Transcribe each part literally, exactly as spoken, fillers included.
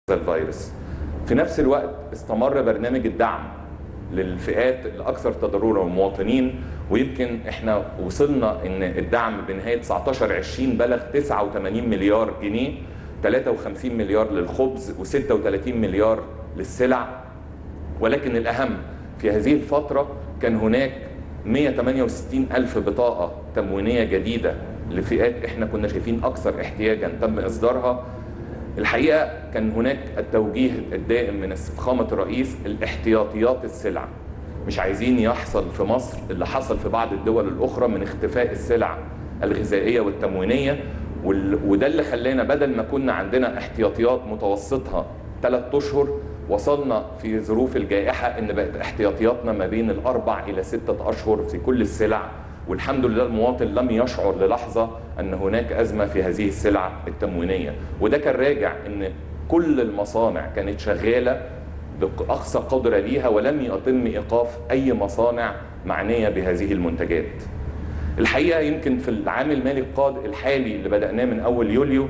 الفيروس. في نفس الوقت استمر برنامج الدعم للفئات الاكثر تضررا والمواطنين، ويمكن احنا وصلنا ان الدعم بنهايه تسعتاشر عشرين بلغ تسعة وثمانين مليار جنيه، ثلاثة وخمسين مليار للخبز وستة وثلاثين مليار للسلع. ولكن الاهم في هذه الفتره كان هناك مئة وثمانية وستين ألف بطاقه تموينيه جديده لفئات احنا كنا شايفين اكثر احتياجا تم اصدارها. الحقيقه كان هناك التوجيه الدائم من فخامه الرئيس الاحتياطيات السلع. مش عايزين يحصل في مصر اللي حصل في بعض الدول الاخرى من اختفاء السلع الغذائيه والتموينيه، وده اللي خلانا بدل ما كنا عندنا احتياطيات متوسطها ثلاث اشهر وصلنا في ظروف الجائحه ان بقت احتياطياتنا ما بين الاربع الى سته اشهر في كل السلع. والحمد لله المواطن لم يشعر للحظه ان هناك ازمه في هذه السلع التموينيه، وده كان راجع ان كل المصانع كانت شغاله باقصى قدره ليها ولم يتم ايقاف اي مصانع معنيه بهذه المنتجات. الحقيقه يمكن في العام المالي القادم الحالي اللي بدأناه من اول يوليو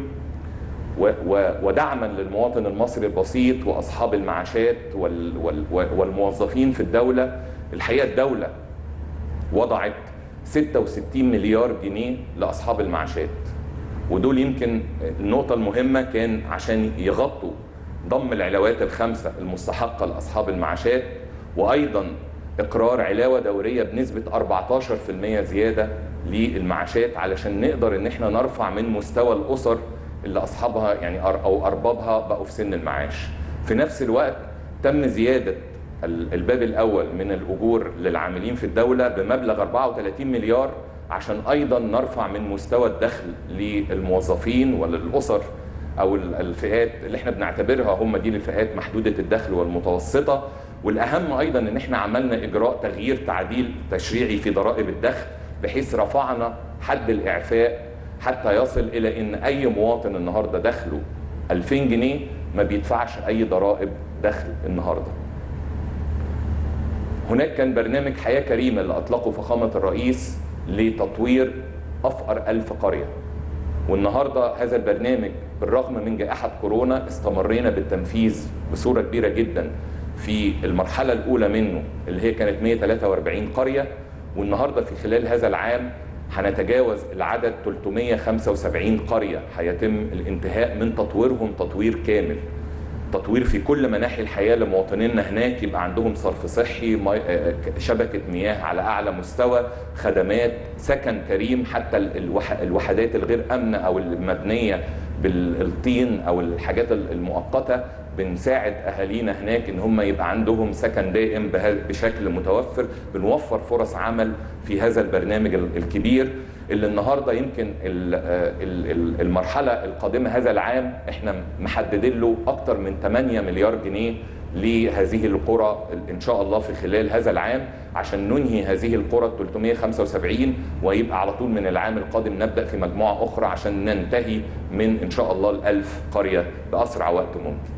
ودعما للمواطن المصري البسيط واصحاب المعاشات والموظفين في الدوله، الحقيقه الدوله وضعت ستة وستين مليار جنيه لاصحاب المعاشات، ودول يمكن النقطه المهمه كان عشان يغطوا ضم العلاوات الخمسه المستحقه لاصحاب المعاشات، وايضا اقرار علاوه دوريه بنسبه أربعتاشر بالمئة زياده للمعاشات علشان نقدر ان احنا نرفع من مستوى الاسر اللي اصحابها يعني او اربابها بقوا في سن المعاش. في نفس الوقت تم زياده الباب الاول من الاجور للعاملين في الدوله بمبلغ أربعة وثلاثين مليار عشان ايضا نرفع من مستوى الدخل للموظفين وللاسر او الفئات اللي احنا بنعتبرها هم دي الفئات محدوده الدخل والمتوسطه. والاهم ايضا ان احنا عملنا اجراء تغيير تعديل تشريعي في ضرائب الدخل بحيث رفعنا حد الاعفاء حتى يصل الى ان اي مواطن النهارده دخله ألفين جنيه ما بيدفعش اي ضرائب دخل النهارده. هناك كان برنامج حياه كريمه اللي اطلقه فخامه الرئيس لتطوير افقر ألف قريه، والنهارده هذا البرنامج بالرغم من جائحه كورونا استمرينا بالتنفيذ بصوره كبيره جدا في المرحله الاولى منه اللي هي كانت مئة وثلاثة وأربعين قريه، والنهارده في خلال هذا العام هنتجاوز العدد ثلاثمئة وخمسة وسبعين قريه هيتم الانتهاء من تطويرهم تطوير كامل، تطوير في كل مناحي الحياه لمواطنينا هناك، يبقى عندهم صرف صحي، شبكه مياه على اعلى مستوى، خدمات، سكن كريم، حتى الوحدات الغير امنه او المبنيه بالطين او الحاجات المؤقته بنساعد اهالينا هناك ان هم يبقى عندهم سكن دائم بشكل متوفر. بنوفر فرص عمل في هذا البرنامج الكبير اللي النهارده يمكن المرحله القادمه هذا العام احنا محددين له اكثر من ثمانية مليار جنيه لهذه القرى ان شاء الله في خلال هذا العام عشان ننهي هذه القرى ثلاثمئة وخمسة وسبعين، ويبقى على طول من العام القادم نبدا في مجموعه اخرى عشان ننتهي من ان شاء الله الألف قريه باسرع وقت ممكن.